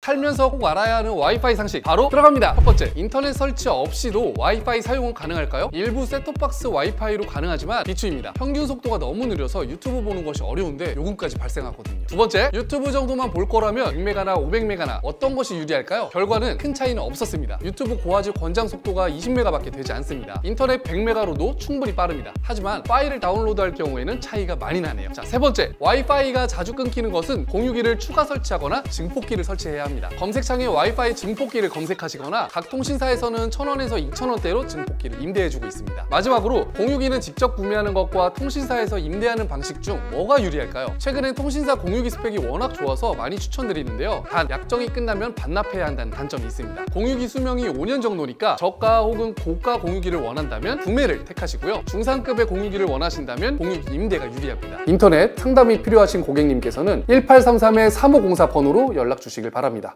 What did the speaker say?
살면서 꼭 알아야 하는 와이파이 상식 바로 들어갑니다. 첫 번째, 인터넷 설치 없이도 와이파이 사용은 가능할까요? 일부 셋톱박스 와이파이로 가능하지만 비추입니다. 평균 속도가 너무 느려서 유튜브 보는 것이 어려운데 요금까지 발생하거든요. 두 번째, 유튜브 정도만 볼 거라면 100메가나 500메가나 어떤 것이 유리할까요? 결과는 큰 차이는 없었습니다. 유튜브 고화질 권장 속도가 20메가밖에 되지 않습니다. 인터넷 100메가로도 충분히 빠릅니다. 하지만 파일을 다운로드할 경우에는 차이가 많이 나네요. 자, 세 번째, 와이파이가 자주 끊기는 것은 공유기를 추가 설치하거나 증폭기를 설치해야 합니다. 검색창에 와이파이 증폭기를 검색하시거나 각 통신사에서는 1,000원에서 2,000원대로 증폭기를 임대해주고 있습니다. 마지막으로 공유기는 직접 구매하는 것과 통신사에서 임대하는 방식 중 뭐가 유리할까요? 최근엔 통신사 공유기 스펙이 워낙 좋아서 많이 추천드리는데요. 단 약정이 끝나면 반납해야 한다는 단점이 있습니다. 공유기 수명이 5년 정도니까 저가 혹은 고가 공유기를 원한다면 구매를 택하시고요. 중상급의 공유기를 원하신다면 공유기 임대가 유리합니다. 인터넷 상담이 필요하신 고객님께서는 1833-3504번호로 연락 주시길 바랍니다.